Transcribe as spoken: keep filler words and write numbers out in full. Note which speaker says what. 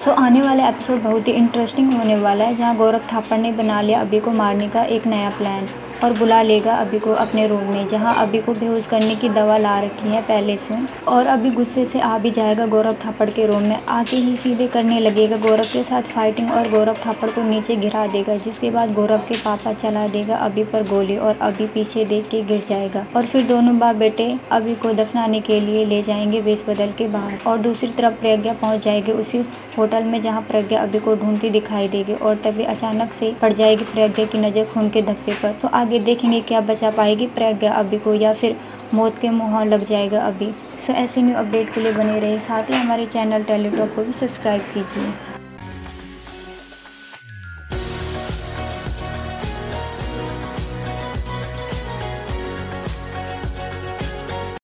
Speaker 1: सो आने वाला एपिसोड बहुत ही इंटरेस्टिंग होने वाला है, जहां गौरव थापड़ ने बना लिया अभी को मारने का एक नया प्लान और बुला लेगा अभी को अपने रूम में, जहां अभी को बेहोश करने की दवा ला रखी है पहले से। और अभी गुस्से से आ भी जाएगा गौरव थापड़ के रूम में। आके ही सीधे करने लगेगा गौरव के साथ फाइटिंग और गौरव थापड़ को नीचे गिरा देगा, जिसके बाद गौरव के पापा चला देगा अभी पर गोली और अभी पीछे देख के गिर जाएगा। और फिर दोनों बाप बेटे अभी को दफनाने के लिए ले जाएंगे वेश बदल के बाहर। और दूसरी तरफ प्रज्ञा पहुंच जाएगी उसी होटल में जहां प्रज्ञा अभी को ढूंढती दिखाई देगी और तभी अचानक से पड़ जाएगी प्रज्ञा की नज़र खून के धब्बे पर। तो आगे देखेंगे क्या बचा पाएगी प्रज्ञा अभी को या फिर मौत के मुंह लग जाएगा अभी। सो ऐसे न्यू अपडेट के लिए बने रहे, साथ ही हमारे चैनल टेली टॉक को भी सब्सक्राइब कीजिए।